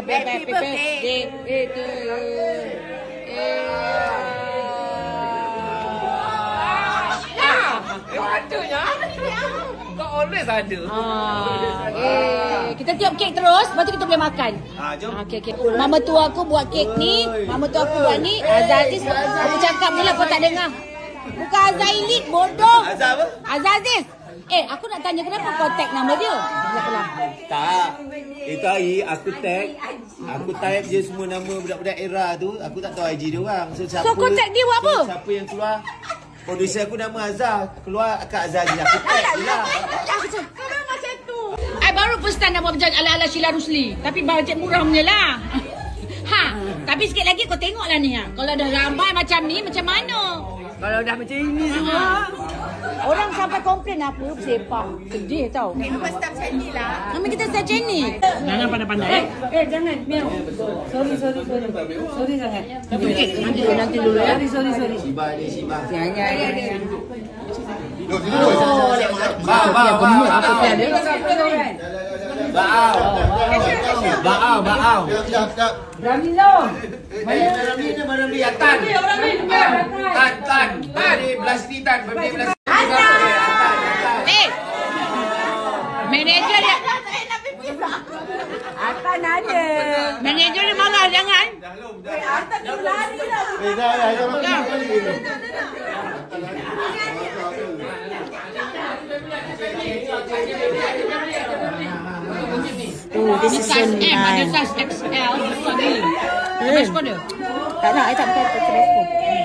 Happy birthday to you. Patutnya. Kau always ada. Kita tiup kek terus, lepas tu kita boleh makan. Jom. Okey. Mama tua aku buat kek ni, mama tua aku buat ni. Aziz, aku cakap je lah kau tak dengar. Bukan Azailit, bodoh. Azaz apa? Aziz. Aku nak tanya kenapa kau tag nama dia? Tak. Itu hari aku tag. Aku type je semua nama budak-budak era tu. Aku tak tahu IG dia orang. So kau tag dia buat apa? Siapa yang keluar? Producer aku nama Azhar. Keluar Kak Azhar je. Aku tag je lah. Kau macam tu. Baru first time nak buat macam ala-ala Sheila Rusli. Tapi bajet murah punya lah. Tapi sikit lagi kau tengoklah ni. Kalau dah ramai macam ni, macam mana? Kalau dah macam ini semua. Orang sampai komplain apa sepak. Sedih tau. Memang start macam ni lah. Kami kita start macam ni. Jangan pandai-pandai. Jangan. Miau. Sorry sangat. Nanti dulu ya. Sorry. Sibar ni, Sibar. Jangan. Baau. Ramilo. Mana Tan. Ni belas ni Tan. Manager dia. Akan ada. Manager dia marah jangan. Akan tu lari lah. This is size M, ada size XL. Habis kau ada? Tak nak, saya tak pakai telefon.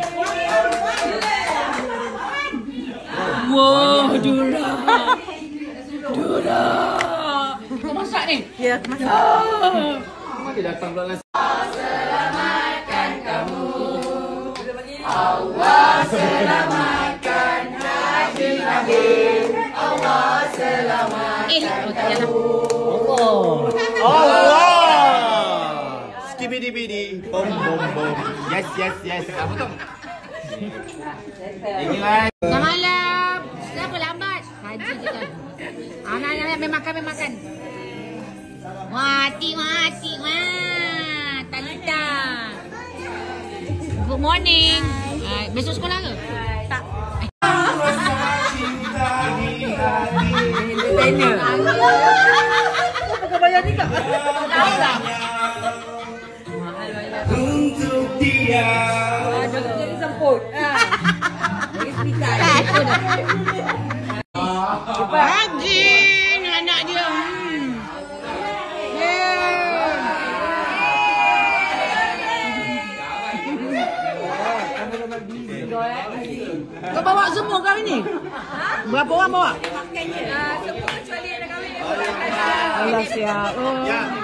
Wow, Dura. Kau masak ni? Ya, masak. Dia datang pula. Selamatkan kamu. Allah selamatkan Nabi. Allah selamatkan kamu. Allah. Skibidi-bidi. Bom. Yes. Apa tu? Selamat malam. Siapa lambat? Haji kita. Anak-anak makan. Mati. Talita. Good morning. Besok sekolah ke? Tak. Kau bayar ni tak? Untuk dia. Jadi semput. Haji ni anak dia. Kau bawa semua kau ini? Berapa orang bawa? Semua kecuali anak kami. Allah siap.